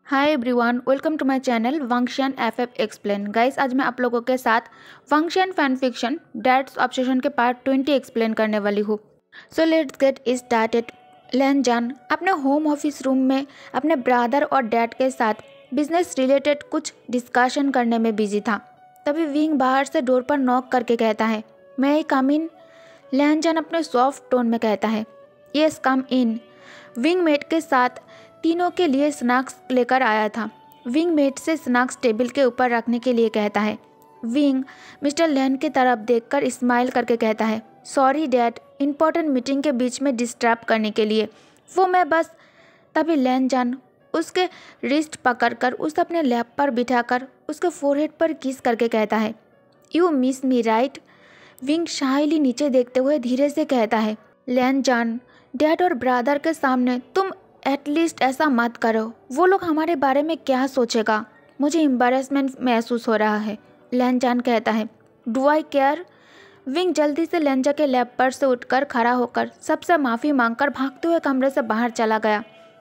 Hi everyone, welcome to my channel Wangxian FF explain. Guys, आज मैं आप लोगों के साथ Wangxian fan fiction dads obsession के पार्ट 20 एक्सप्लेन करने वाली हूँ। So let's get started. Lan Zhan अपने होम ऑफिस रूम में अपने ब्रदर और डैड के साथ बिजनेस रिलेटेड कुछ डिस्कशन करने में बिजी था। तभी विंग बाहर से डोर पर नॉक करके कहता है, मैं आई कम इन? लैनजान अपने सॉफ्ट टोन में कहता है, यस कम इन। विंगमेट के साथ तीनों के लिए स्नैक्स लेकर आया था। विंगमेट से स्नैक्स टेबल के ऊपर रखने के लिए कहता है। विंग मिस्टर लैन की तरफ देखकर स्माइल करके कहता है, सॉरी डैड, इंपॉर्टेंट मीटिंग के बीच में डिस्टर्ब करने के लिए। वो मैं बस। तभी लैनजान उसके रिस्ट पकड़कर उसे अपने लैप पर बिठाकर उसके फोरहेड पर किस करके कहता है, you miss me right? Wei Ying shyly नीचे देखते हुए धीरे से कहता है, लैनजान, डैड और ब्रदर के सामने तुम एटलीस्ट ऐसा मत करो। वो लोग हमारे बारे में क्या सोचेगा? मुझे एम्बैरेसमेंट महसूस हो रहा है। लैनजान कहता है, डू आई केयर? विंग जल्दी से लैंजा के लैप पर से उठकर खड़ा होकर सबसे माफ़ी मांगकर भागते हुए कमरे से बाहर चला गया।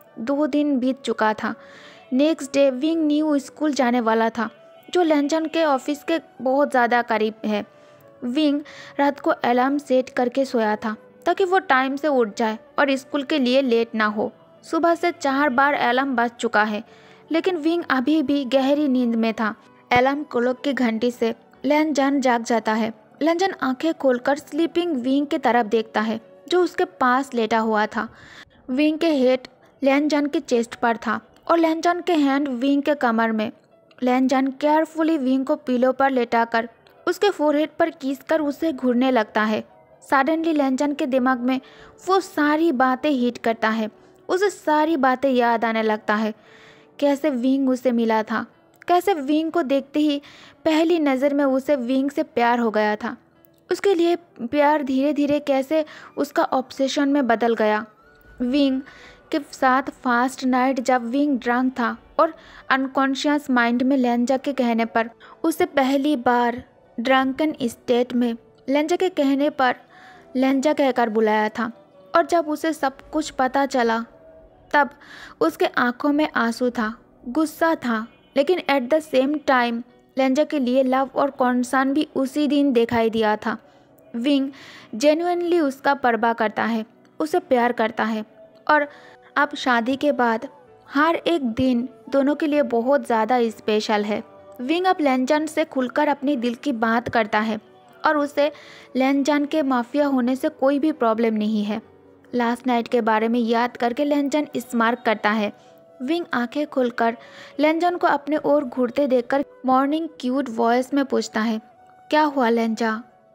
2 दिन बीत चुका था। Next day Wei Ying new school जाने वाला था, जो लैनजान के ऑफिस के बहुत ज़्यादा करीब है। विंग रात को अलार्म सेट करके सोया था ताकि वो टाइम से उठ जाए और स्कूल के लिए लेट ना हो। सुबह से 4 बार अलार्म बज चुका है, लेकिन विंग अभी भी गहरी नींद में था। अलार्म क्लॉक की घंटी से लैनजान जाग जाता है। लैनजान आंखें खोलकर स्लीपिंग विंग की तरफ देखता है, जो उसके पास लेटा हुआ था। विंग के हेड लैनजान के चेस्ट पर था और लैनजान के हैंड विंग के कमर में। लैनजान केयरफुली विंग को पिलो पर लेटाकर उसके फोरहेड पर किस कर उसे घूरने लगता है। सडनली लैनजान के दिमाग में वो सारी बातें हिट करता है। उसे सारी बातें याद आने लगता है। कैसे विंग उसे मिला था, कैसे विंग को देखते ही पहली नज़र में उसे विंग से प्यार हो गया था। उसके लिए प्यार धीरे धीरे कैसे उसका ऑब्सेशन में बदल गया। विंग के साथ फास्ट नाइट जब विंग ड्रंक था और अनकॉन्शियस माइंड में लैंजा के कहने पर उसे पहली बार ड्रंकन स्टेट में लैंजा के कहने पर लैंजा कहकर बुलाया था। और जब उसे सब कुछ पता चला तब उसके आंखों में आंसू था, गुस्सा था, लेकिन at the same time Lan Zhan के लिए लव और कॉन्सर्न भी उसी दिन दिखाई दिया था। विंग जेन्युइनली उसका परवाह करता है, उसे प्यार करता है और अब शादी के बाद हर एक दिन दोनों के लिए बहुत ज़्यादा स्पेशल है। विंग अब लैनजान से खुलकर अपनी दिल की बात करता है और उसे लैनजान के माफिया होने से कोई भी प्रॉब्लम नहीं है। लास्ट नाइट के बारे में याद करके लैनजान स्मार्ट करता है। विंग आंखें खोलकर लैनजान को अपने ओर घूरते देखकर मॉर्निंग क्यूट वॉइस में पूछता है, क्या हुआ लैंजा?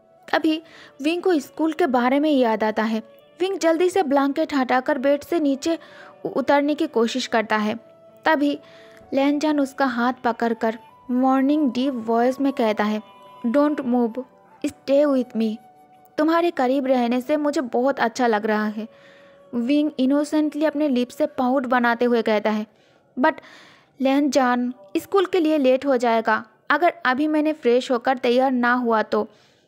अभी विंग को स्कूल के बारे में याद आता है। विंग जल्दी से ब्लैंकेट हटाकर बेड से नीचे उतरने की कोशिश करता है। तभी लैनजान उसका हाथ पकड़कर मॉर्निंग डीप वॉइस में कहता है, don't move, stay with me. तुम्हारे करीब रहने से मुझे बहुत अच्छा लग रहा है। विंग इनोसेंटली अपने लिप से पाउट बनाते हुए कहता है, बट लैनजान, स्कूल के लिए लेट हो जाएगा अगर अभी मैंने फ्रेश होकर तैयार ना हुआ तो।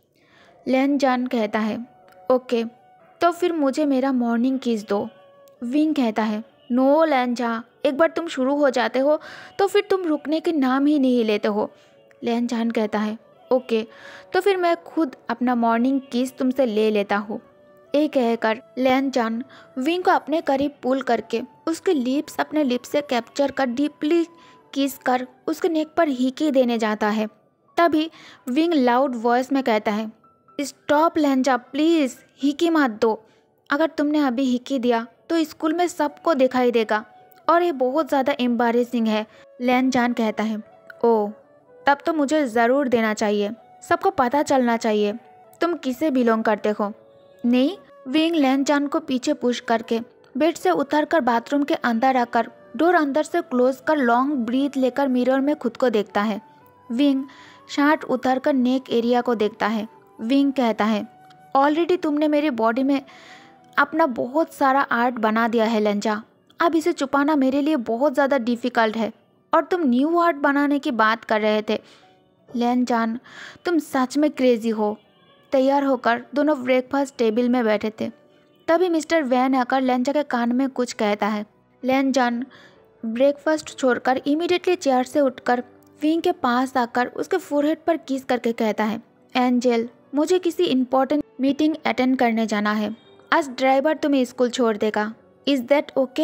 लैनजान कहता है, ओके, तो फिर मुझे मेरा मॉर्निंग किस दो। विंग कहता है, नो लैनजा, एक बार तुम शुरू हो जाते हो तो फिर तुम रुकने के नाम ही नहीं लेते हो। लैनजान कहता है, ओके, तो फिर मैं खुद अपना मॉर्निंग किस तुमसे ले लेता हूँ। ये कहकर लैनजान विंग को अपने करीब पुल करके उसके लिप्स अपने लिप्स से कैप्चर कर डीपली किस कर उसके नेक पर हिकी देने जाता है। तभी विंग लाउड वॉइस में कहता है, स्टॉप लैंजा, प्लीज़ हिकी मत दो। अगर तुमने अभी हिकी दिया तो स्कूल में सबको दिखाई देगा और ये बहुत ज़्यादा एम्बारेसिंग है। लैनजान कहता है, ओह, तब तो मुझे ज़रूर देना चाहिए, सबको पता चलना चाहिए तुम किसे बिलोंग करते हो। नहीं। विंग लैनजान को पीछे पुश करके बेड से उतरकर बाथरूम के अंदर आकर डोर अंदर से क्लोज कर लॉन्ग ब्रीथ लेकर मिरर में खुद को देखता है। विंग शर्ट उतरकर नेक एरिया को देखता है। विंग कहता है, ऑलरेडी तुमने मेरी बॉडी में अपना बहुत सारा आर्ट बना दिया है लैंजा, अब इसे छुपाना मेरे लिए बहुत ज़्यादा डिफ़िकल्ट है और तुम न्यू आर्ट बनाने की बात कर रहे थे। लैनजान, तुम सच में क्रेजी हो। तैयार होकर दोनों ब्रेकफास्ट टेबल में बैठे थे। तभी मिस्टर वैन आकर लैंजा के कान में कुछ कहता है। लैनजान ब्रेकफास्ट छोड़कर इमीडिएटली चेयर से उठकर विंग के पास आकर उसके फोरहेड पर किस करके कहता है, एंजल मुझे किसी इम्पोर्टेंट मीटिंग अटेंड करने जाना है, आज ड्राइवर तुम्हें स्कूल छोड़ देगा, is that okay?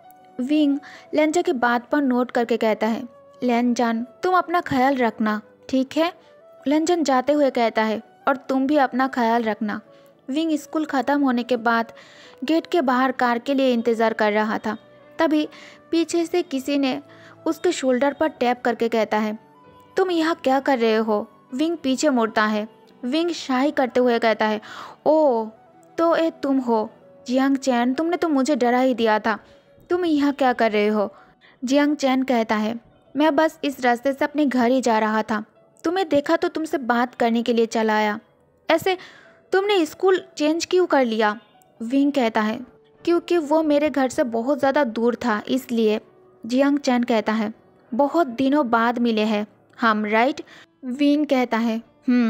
Wei Ying Lan Zhan की बात पर नोट करके कहता है, लेंजन तुम अपना ख्याल रखना, ठीक है? लेंजन जाते हुए कहता है, और तुम भी अपना ख्याल रखना। विंग स्कूल ख़त्म होने के बाद गेट के बाहर कार के लिए इंतज़ार कर रहा था। तभी पीछे से किसी ने उसके शोल्डर पर टैप करके कहता है, तुम यहाँ क्या कर रहे हो? विंग पीछे मुड़ता है। विंग शाही करते हुए कहता है, ओह तो ये तुम हो जियांग चैन, तुमने तो मुझे डरा ही दिया था, तुम यहाँ क्या कर रहे हो? जियांग चैन कहता है, मैं बस इस रास्ते से अपने घर ही जा रहा था, तुम्हें देखा तो तुमसे बात करने के लिए चला आया। ऐसे तुमने स्कूल चेंज क्यों कर लिया? विंग कहता है, क्योंकि वो मेरे घर से बहुत ज़्यादा दूर था इसलिए। जियांग चैन कहता है, बहुत दिनों बाद मिले हैं हम, राइट? विंग कहता है,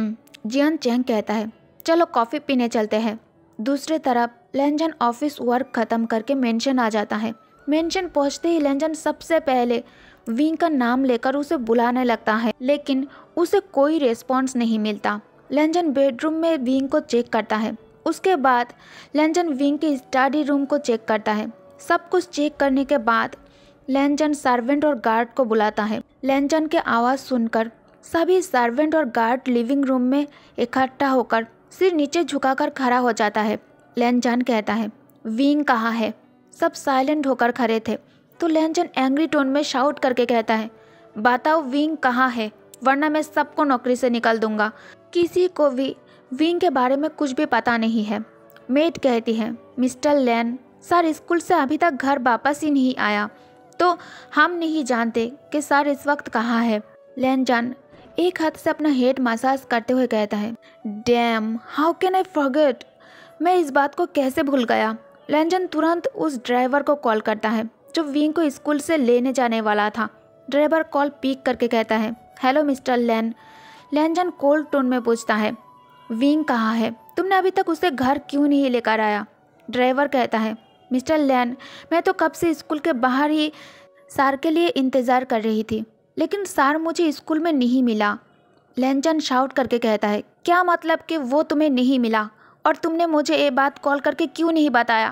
जियांग चैन कहता है, चलो कॉफ़ी पीने चलते हैं। दूसरी तरफ लेंजन ऑफिस वर्क ख़त्म करके मेंशन आ जाता है। मेंशन पहुंचते ही लेंजन सबसे पहले विंग का नाम लेकर उसे बुलाने लगता है, लेकिन उसे कोई रिस्पॉन्स नहीं मिलता। लेंजन बेडरूम में विंग को चेक करता है। उसके बाद लेंजन विंग के स्टडी रूम को चेक करता है। सब कुछ चेक करने के बाद लेंजन सर्वेंट और गार्ड को बुलाता है। लेंजन के आवाज़ सुनकर सभी सर्वेंट और गार्ड लिविंग रूम में इकट्ठा होकर सिर नीचे झुकाकर खड़ा हो जाता है। लेंजन कहता है, विंग कहाँ है? सब साइलेंट होकर खड़े थे तो लेंजन एंग्री टोन में शाउट करके कहता है, बताओ विंग कहाँ है, वरना मैं सबको नौकरी से निकाल दूंगा। किसी को भी विंग के बारे में कुछ भी पता नहीं है। मेट कहती है, मिस्टर लेन सर स्कूल से अभी तक घर वापस ही नहीं आया, तो हम नहीं जानते कि सर इस वक्त कहाँ है। लेंजन एक हाथ से अपना हेड मसाज करते हुए कहता है, damn how can I forget, मैं इस बात को कैसे भूल गया। लेंजन तुरंत उस ड्राइवर को कॉल करता है जो विंग को स्कूल से लेने जाने वाला था। ड्राइवर कॉल पिक करके कहता है, hello mister Lan. Lan Zhan cold tone में पूछता है, विंग कहाँ है? तुमने अभी तक उसे घर क्यों नहीं लेकर आया? ड्राइवर कहता है, मिस्टर लेन मैं तो कब से स्कूल के बाहर ही सर के लिए इंतज़ार कर रही थी, लेकिन सर मुझे स्कूल में नहीं मिला। लेंजन शाउट करके कहता है, क्या मतलब कि वो तुम्हें नहीं मिला, और तुमने मुझे ये बात कॉल करके क्यों नहीं बताया?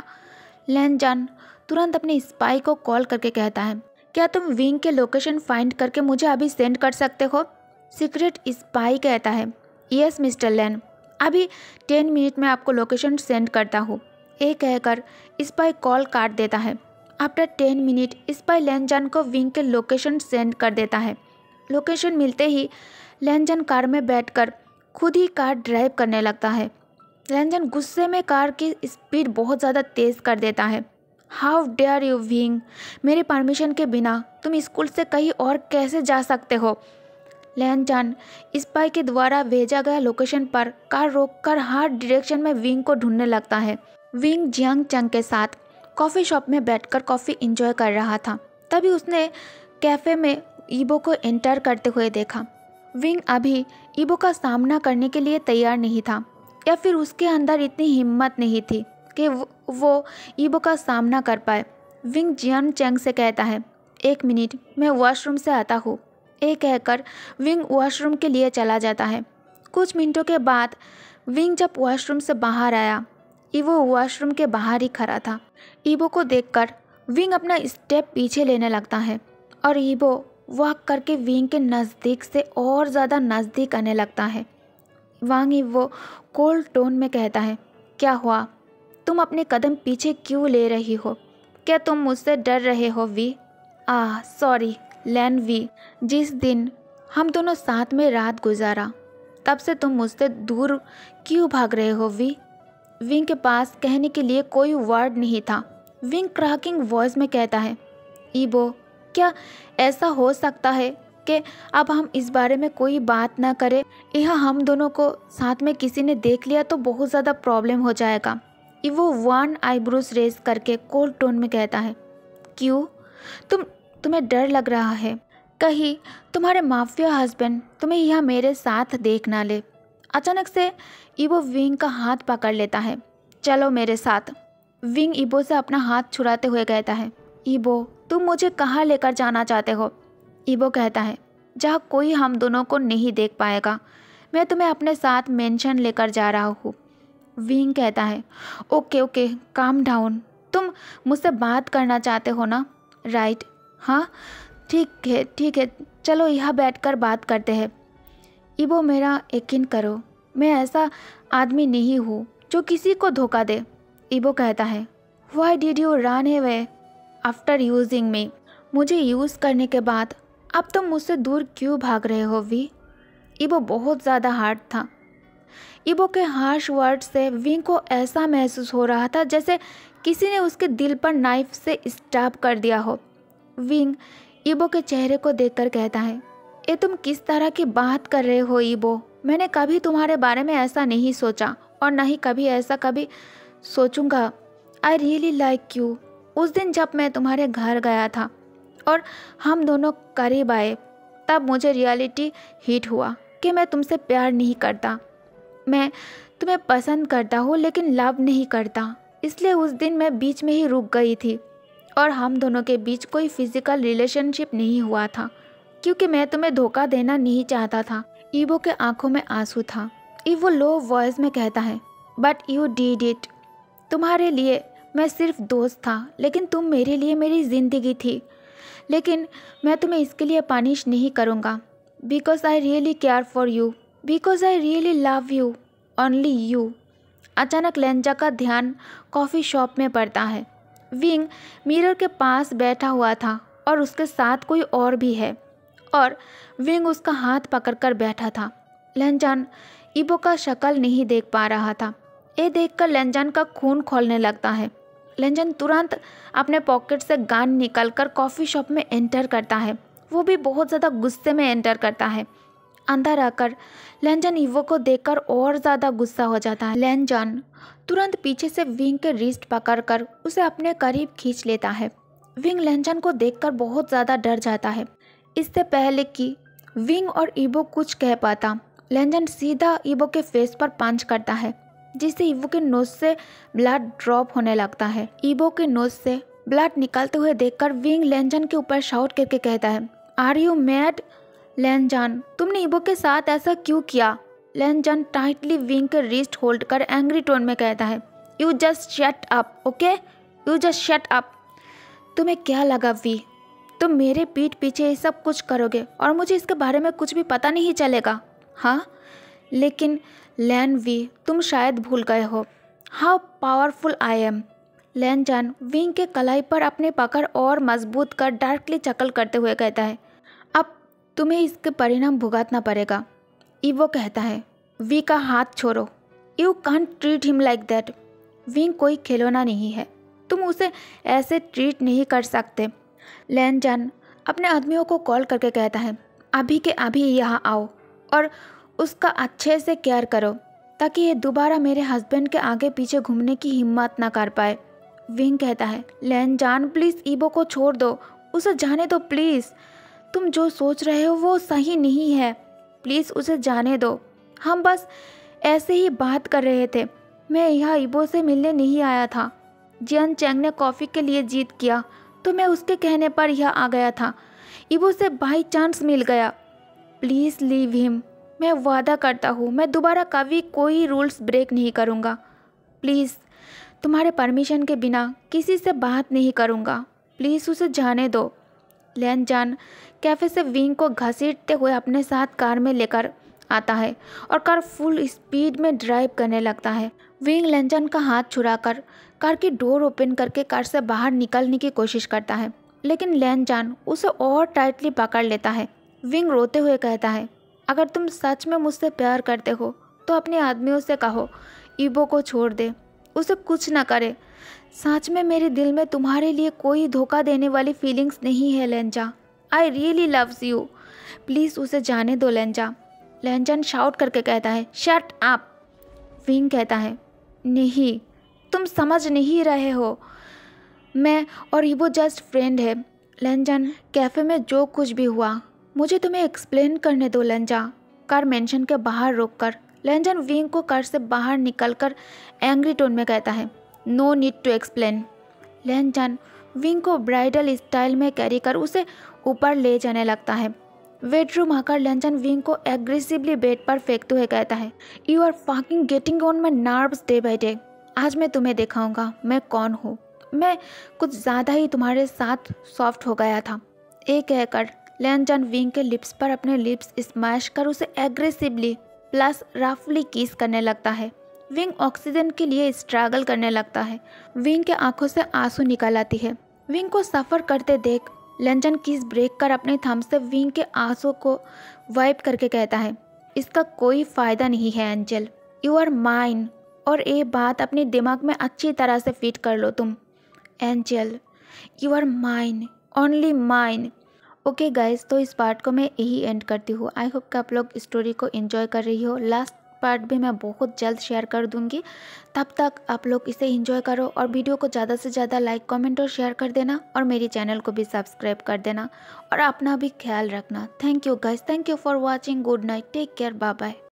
लेंजन तुरंत अपने स्पाई को कॉल करके कहता है, क्या तुम विंग के लोकेशन फाइंड करके मुझे अभी सेंड कर सकते हो? सीक्रेट स्पाई कहता है, यस मिस्टर लेन, अभी 10 मिनट में आपको लोकेशन सेंड करता हूँ। ये कहकर स्पाई कॉल काट देता है। आफ्टर 10 मिनट स्पाई लेंजन को विंग के लोकेशन सेंड कर देता है। लोकेशन मिलते ही लेंजन कार में बैठकर खुद ही कार ड्राइव करने लगता है। लेंजन गुस्से में कार की स्पीड बहुत ज़्यादा तेज़ कर देता है। हाउ डेयर यू विंग, मेरे परमिशन के बिना तुम स्कूल से कहीं और कैसे जा सकते हो? लेंजन स्पाई के द्वारा भेजा गया लोकेशन पर कार रोककर हर डायरेक्शन में विंग को ढूंढने लगता है। विंग जियांग चंग के साथ कॉफ़ी शॉप में बैठकर कॉफ़ी एंजॉय कर रहा था। तभी उसने कैफ़े में ईबो को एंटर करते हुए देखा। विंग अभी ईबो का सामना करने के लिए तैयार नहीं था, या फिर उसके अंदर इतनी हिम्मत नहीं थी कि वो ईबो का सामना कर पाए। विंग जियांग चंग से कहता है, एक मिनट मैं वॉशरूम से आता हूँ। ये कहकर विंग वॉशरूम के लिए चला जाता है। कुछ मिनटों के बाद विंग जब वॉशरूम से बाहर आया, ईबो वॉशरूम के बाहर ही खड़ा था। ईबो को देखकर विंग अपना स्टेप पीछे लेने लगता है और ईबो वॉक करके विंग के नज़दीक से और ज़्यादा नज़दीक आने लगता है। वांग ईबो कोल्ड टोन में कहता है, क्या हुआ? तुम अपने कदम पीछे क्यों ले रही हो? क्या तुम मुझसे डर रहे हो वी? सॉरी लैन वी, जिस दिन हम दोनों साथ में रात गुजारा तब से तुम मुझसे दूर क्यों भाग रहे हो वी? विंग के पास कहने के लिए कोई वर्ड नहीं था। विंग क्रैकिंग वॉइस में कहता है, ईबो क्या ऐसा हो सकता है कि अब हम इस बारे में कोई बात ना करें? यह हम दोनों को साथ में किसी ने देख लिया तो बहुत ज़्यादा प्रॉब्लम हो जाएगा। ईबो वन आईब्रोज रेस करके कोल्ड टोन में कहता है, क्यों? तुम्हें डर लग रहा है कहीं तुम्हारे माफिया हस्बैंड तुम्हें यहाँ मेरे साथ देख ना ले? अचानक से ईबो विंग का हाथ पकड़ लेता है, चलो मेरे साथ। विंग ईबो से अपना हाथ छुड़ाते हुए कहता है, ईबो तुम मुझे कहाँ लेकर जाना चाहते हो? ईबो कहता है, जहाँ कोई हम दोनों को नहीं देख पाएगा। मैं तुम्हें अपने साथ मेंशन लेकर जा रहा हूँ। विंग कहता है, ओके ओके काम डाउन। तुम मुझसे बात करना चाहते हो ना, राइट? हाँ ठीक है, चलो यहाँ बैठकर बात करते हैं। ईबो, मेरा यकीन करो, मैं ऐसा आदमी नहीं हूँ जो किसी को धोखा दे। ईबो कहता है, why did you run away after using me? मुझे यूज़ करने के बाद अब तुम मुझसे दूर क्यों भाग रहे हो वी? ईबो बहुत ज़्यादा हार्ड था। ईबो के हार्श वर्ड से विंग को ऐसा महसूस हो रहा था जैसे किसी ने उसके दिल पर नाइफ से स्टैब कर दिया हो। विंग ईबो के चेहरे को देखकर कहता है, ये तुम किस तरह की बात कर रहे हो ईबो? मैंने कभी तुम्हारे बारे में ऐसा नहीं सोचा और ना ही कभी ऐसा सोचूंगा। I really like you. उस दिन जब मैं तुम्हारे घर गया था और हम दोनों करीब आए, तब मुझे रियलिटी हिट हुआ कि मैं तुमसे प्यार नहीं करता। मैं तुम्हें पसंद करता हूँ लेकिन लव नहीं करता। इसलिए उस दिन मैं बीच में ही रुक गई थी और हम दोनों के बीच कोई फिजिकल रिलेशनशिप नहीं हुआ था, क्योंकि मैं तुम्हें धोखा देना नहीं चाहता था। ईबो के आंखों में आंसू था। ईबो लो वॉइस में कहता है, बट यू डिड इट। तुम्हारे लिए मैं सिर्फ दोस्त था, लेकिन तुम मेरे लिए मेरी ज़िंदगी थी। लेकिन मैं तुम्हें इसके लिए पनिश नहीं करूँगा, because I really care for you, because I really love you, only you. अचानक लेंजा का ध्यान कॉफ़ी शॉप में पड़ता है। विंग मिरर के पास बैठा हुआ था और उसके साथ कोई और भी है, और विंग उसका हाथ पकड़कर बैठा था। लेंजान ईबो का शक्ल नहीं देख पा रहा था। ये देखकर लेंजान का खून खौलने लगता है। लेंजान तुरंत अपने पॉकेट से गन निकालकर कॉफ़ी शॉप में एंटर करता है। वो भी बहुत ज़्यादा गुस्से में एंटर करता है। अंदर आकर लेंजान ईवो को देखकर और ज़्यादा गुस्सा हो जाता है। लेंजान तुरंत पीछे से विंग के रिस्ट पकड़कर उसे अपने करीब खींच लेता है। विंग लेंजान को देखकर बहुत ज़्यादा डर जाता है। इससे पहले कि विंग और ईबो कुछ कह पाता, लेंजान सीधा ईबो के फेस पर पंच करता है, जिससे ईबो के नोज से ब्लड ड्रॉप होने लगता है। ईबो के नोज से ब्लड निकलते हुए देखकर विंग लेंजान के ऊपर शाउट करके कहता है, आर यू मैड? लेंजान, तुमने ईबो के साथ ऐसा क्यों किया? लेंजान टाइटली विंग के रिस्ट होल्ड कर एंग्री टोन में कहता है, you just shut up, okay? You just shut up. तुम्हें क्या लगा वी? तुम मेरे पीठ पीछे ये सब कुछ करोगे और मुझे इसके बारे में कुछ भी पता नहीं चलेगा? हाँ, लेकिन लैन वी, तुम शायद भूल गए हो how powerful I am. Lan Zhan Wei Ying के कलाई पर अपने पकड़ और मजबूत कर डार्कली चकल करते हुए कहता है, अब तुम्हें इसके परिणाम भुगतना पड़ेगा। ईवो कहता है, वी का हाथ छोड़ो। You can't treat him like that. Wei Ying कोई खिलौना नहीं है, तुम उसे ऐसे ट्रीट नहीं कर सकते। लेंजान अपने आदमियों को कॉल करके कहता है, अभी के अभी यहाँ आओ और उसका अच्छे से केयर करो, ताकि ये दोबारा मेरे हस्बैंड के आगे पीछे घूमने की हिम्मत ना कर पाए। विंग कहता है, लेंजान प्लीज़ ईबो को छोड़ दो, उसे जाने दो प्लीज़। तुम जो सोच रहे हो वो सही नहीं है, प्लीज़ उसे जाने दो। हम बस ऐसे ही बात कर रहे थे। मैं यहाँ ईबो से मिलने नहीं आया था। जियान चैंग ने कॉफ़ी के लिए जिद किया तो मैं उसके कहने पर यहाँ आ गया था। ईबो से बाई चांस मिल गया। Please leave him. मैं वादा करता हूँ मैं दोबारा कभी कोई रूल्स ब्रेक नहीं करूँगा। प्लीज़ तुम्हारे परमिशन के बिना किसी से बात नहीं करूँगा। प्लीज़ उसे जाने दो। लेंजान कैफ़े से विंग को घसीटते हुए अपने साथ कार में लेकर आता है और कार फुल स्पीड में ड्राइव करने लगता है। विंग लेंजान का हाथ छुड़ाकर कार की डोर ओपन करके कार से बाहर निकलने की कोशिश करता है, लेकिन लेंजान उसे और टाइटली पकड़ लेता है। विंग रोते हुए कहता है, अगर तुम सच में मुझसे प्यार करते हो तो अपने आदमियों से कहो ईबो को छोड़ दे, उसे कुछ ना करे। सच में मेरे दिल में तुम्हारे लिए कोई धोखा देने वाली फीलिंग्स नहीं है Lan Zhan. I really loves you. Please उसे जाने दो लेंजा। लेंजान शाउट करके कहता है, शट अप। विंग कहता है, नहीं तुम समझ नहीं रहे हो, मैं और ईबो जस्ट फ्रेंड है। लेंजान कैफ़े में जो कुछ भी हुआ मुझे तुम्हें एक्सप्लेन करने दो लेंजा। कार मेंशन के बाहर रोककर लेंजान विंग को कार से बाहर निकलकर एंग्री टोन में कहता है, no need to explain. Lan Zhan Wei Ying को ब्राइडल स्टाइल में कैरी कर उसे ऊपर ले जाने लगता है। बेडरूम आकर ल्यानचान विंग को एग्रेसिवली बेड पर फेंकते हुए कहता है, you are fucking getting on my nerves day by day. आज मैं तुम्हें दिखाऊंगा मैं कौन हूँ। मैं कुछ ज़्यादा ही तुम्हारे साथ सॉफ्ट हो गया था। ये कहकर ल्यानचान विंग के लिप्स पर अपने लिप्स स्मैश कर उसे एग्रेसिवली प्लस रफली किस करने लगता है। विंग ऑक्सीजन के लिए स्ट्रगल करने लगता है। विंग के आंखों से आंसू निकल आती है। विंग को सफ़र करते देख ल्यानचान किस ब्रेक कर अपने थंब से विंग के आंसू को वाइप करके कहता है, इसका कोई फ़ायदा नहीं है एंजल, यू आर माइन। और ये बात अपने दिमाग में अच्छी तरह से फिट कर लो तुम। Angel, you are mine, only mine. Okay guys, तो इस पार्ट को मैं यही एंड करती हूँ। आई होप कि आप लोग स्टोरी को एंजॉय कर रही हो। लास्ट पार्ट भी मैं बहुत जल्द शेयर कर दूँगी। तब तक आप लोग इसे एंजॉय करो और वीडियो को ज़्यादा से ज़्यादा लाइक, कमेंट और शेयर कर देना और मेरी चैनल को भी सब्सक्राइब कर देना और अपना भी ख्याल रखना। Thank you guys, thank you for watching. Good night, take care, bye bye.